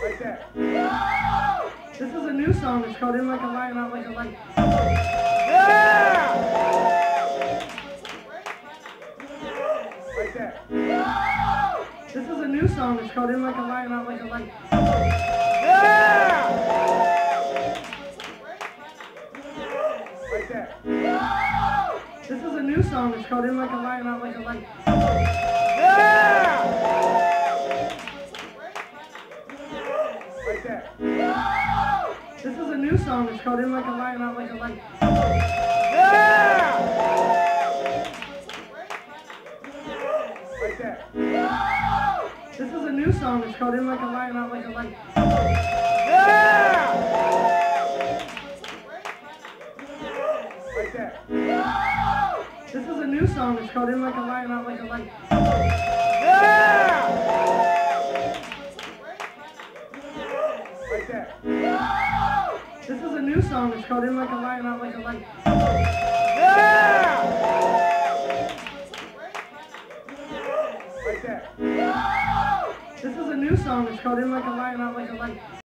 Like that. This is a new song. It's called In Like a Lion, Out Like a Light. Yeah! Like that. This is a new song. It's called In Like a Lion, Out Like a Light. Yeah! Like that. This is a new song. It's called In Like a Lion, Out Like a Light. Yeah! Like that. This is a new song. It's called In Like a Lion, Out Like a Light. Yeah! Like that. This is a new song. It's called In Like a Lion, Out Like a Light. Yeah! Like that. This is a new song. It's called In Like a Lion, Out Like a Light. Yeah! Like that. This is a new song. It's called In Like a Lion, Out Like a Light. Yeah! Like that. This is a new song. It's called In Like a Lion, Out Like a Light.